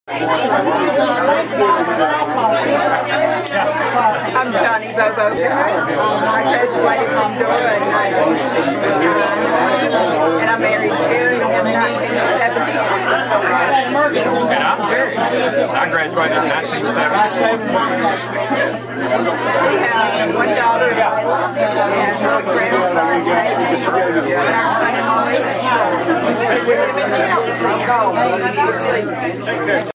I'm Johnnie Bobo Farris. I graduated from Dora in 1969, and I married Jerry in 1972. And I'm Jerry. I graduated in 1970. We have one daughter, Layla, and one grandson, Amy, and our son-in-law is Joe. We live in Chelsea.